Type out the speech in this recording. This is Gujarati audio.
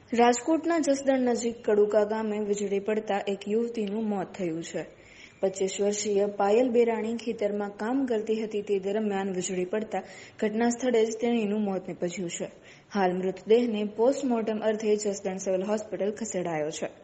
રાજકોટના જસદણ નજીક કડુકા ગામે વીજળી પડતા એક યુવતીનું મોત થયું છે। 25 વર્ષીય પાયલ બેરાણી ખેતરમાં કામ કરતી હતી તે દરમિયાન વીજળી પડતા ઘટના સ્થળે જ તેણીનું મોત નીપજ્યું છે। હાલ મૃતદેહને પોસ્ટમોર્ટમ અર્થે જસદણ સિવિલ હોસ્પિટલ ખસેડાયો છે।